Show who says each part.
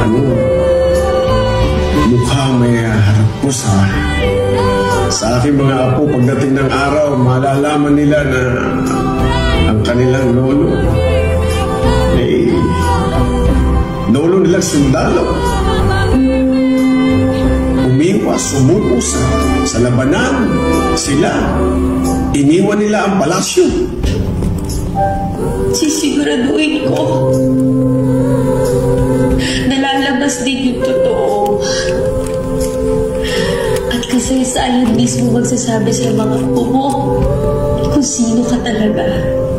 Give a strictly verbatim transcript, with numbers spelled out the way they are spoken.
Speaker 1: ano, mukhang may harap ko sa sa aking mga apo. Pagdating ng araw, malalaman nila na ang kanilang lolo ay lolo nilang sundalo. Umiwas, sumuko sa, sa labanan. Sila, iniwan nila ang palasyo.
Speaker 2: Sisiguraduhin ko na lalabas din yung totoo. At kasaysayan mismo magsasabi sa mga apo mo kung sino ka talaga.